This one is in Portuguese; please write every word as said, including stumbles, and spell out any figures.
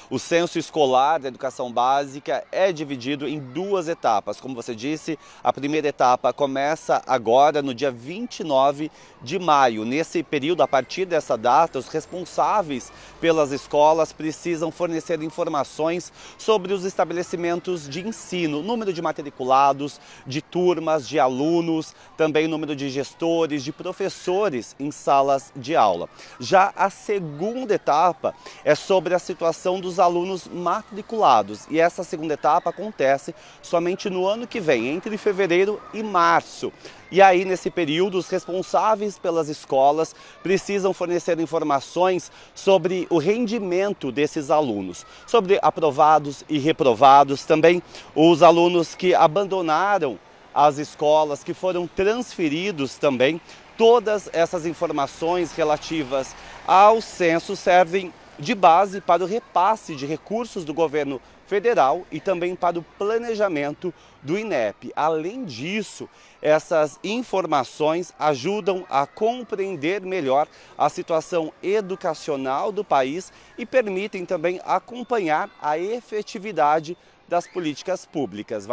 O censo escolar da educação básica é dividido em duas etapas. Como você disse, a primeira etapa começa agora no dia vinte e nove de maio. Nesse período, a partir dessa data, os responsáveis pelas escolas precisam fornecer informações sobre os estabelecimentos de ensino, número de matriculados, de turmas, de alunos, também número de gestores, de professores em salas de aula. Já a segunda etapa é sobre a situação dos alunos matriculados e essa segunda etapa acontece somente no ano que vem, entre fevereiro e março. E aí, nesse período, os responsáveis pelas escolas precisam fornecer informações sobre o rendimento desses alunos, sobre aprovados e reprovados, também os alunos que abandonaram as escolas, que foram transferidos também. Todas essas informações relativas ao censo servem de base para o repasse de recursos do governo federal e também para o planejamento do INEP. Além disso, essas informações ajudam a compreender melhor a situação educacional do país e permitem também acompanhar a efetividade das políticas públicas.